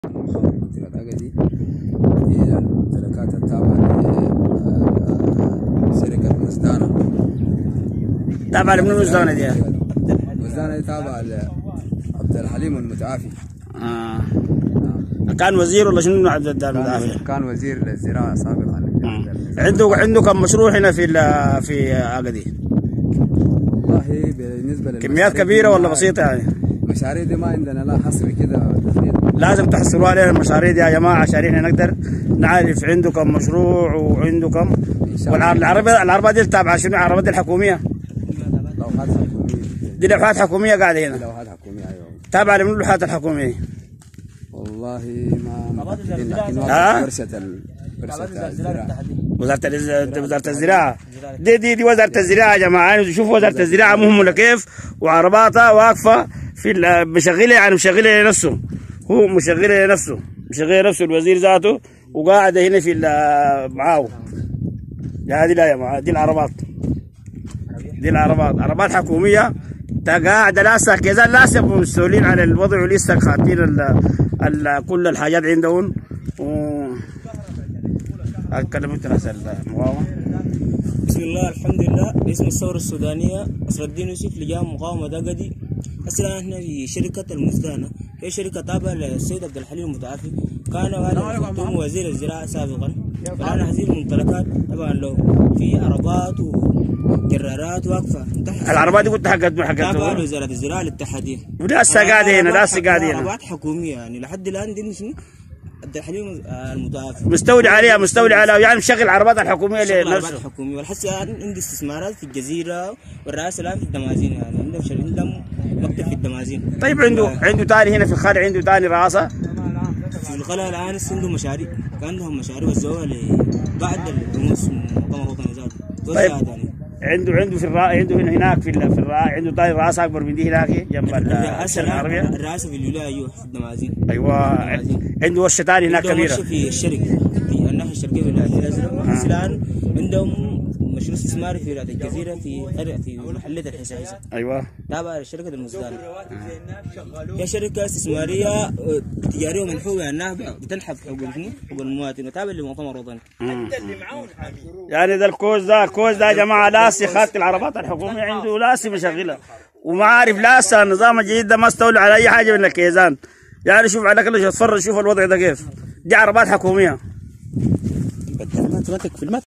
منطقة أجدي هي الممتلكات التابعة لشركة مزدانة. تابعة لمن مزدانة دي؟ مزدانة دي تابعة لعبد الحليم المتعافي. كان وزير ولا شنو عبد المتعافي؟ كان وزير للزراعة سابقا. عنده كم مشروع هنا في أجدي؟ والله بالنسبة كميات كبيرة ولا بسيطة يعني؟ المشاريع دي ما عندنا لا حصر كده. لازم تحصلوا علينا المشاريع دي يا جماعة عشان احنا نقدر نعرف عنده كم مشروع وعنده كم. والعربية دي تابعة شنو؟ العربية دي الحكومية؟ لوحات حكومية. دي لوحات حكومية قاعدة هنا؟ لوحات حكومية أيوه. تابعة لمن اللوحات الحكومية؟ والله ما متأكدين لكن ورشة وزارة الزراعة. دي وزارة الزراعة يا جماعة. يعني شوفوا وزارة الزراعة مهمة كيف، وعرباتها واقفة في مشغلة، يعني مشغلة لنفسه، هو مشغلة لنفسه، مشغلة نفسه الوزير ذاته، وقاعدة هنا في معاه. هذه لا يا جماعة، دي العربات، دي العربات عربات حكومية قاعدة لسه كذا، لسه مسؤولين على الوضع ولسه خاطين كل الحاجات عندهم. أتكلم أنت ناس المقاومة. بسم الله الحمد لله. اسم الثورة السودانية أسر الدين يوسف لجان مقاومة دقدي. أصلا احنا في شركة المزدانة، هي شركة تابعة للسيد عبد الحليم المتعافي، كان هذا وزير الزراعة سابقا، فالآن هذه الممتلكات طبعا له في عربات وجرارات واقفة. العربات دي قلت حقت تابعة لوزارة الزراعة الاتحادية، ولسه قاعدة هنا، لسه قاعدة هنا. عربات حكومية يعني لحد الآن دي شنو؟ عبد الحليم المتعافي مستولي عليها، مستولي عليها، يعني مشغل عربات الحكوميه لنفسه. عربات حكوميه، والحس عندي استثمارات في الجزيره والرئاسه الان في الدمازين، يعني عندهم مكتب في الدمازين. طيب عنده ثاني هنا في الخارج، عنده ثاني رئاسه في القلعه الان. عنده مشاريع، كان عندهم مشاريع وزعوها لبعض الرموز من المؤتمر الوطني ذاته. طيب عنده في عنده هناك في عنده ثاني رئاسه اكبر من دي هناك جنب الشركه العربيه. الرئاسه في الولايه ايوه في الدمازين. ايوه عنده ورشه ثانيه هناك كبيره. ورشه في الشرق في الناحيه الشرقيه من الازرق. بس الان عندهم مشروع استثماري في ولايه الجزيره في قريه في محله الحساسه. ايوه تابعه لشركه المزدانه. هي شركه استثماريه تجاريه ومنحوبه عنها بتنحب حقوق المواطن وتابعه للمؤتمر الوطني. يعني ده الكوز ده يا جماعه لاسي خالة العربات الحكوميه عنده، لاسي مشغله وما عارف لاسه النظام الجديد ده ما استولى على اي حاجه من الكيزان. يعني شوف على كل شيء اتفرج، شوف الوضع ده كيف. دي عربات حكوميه.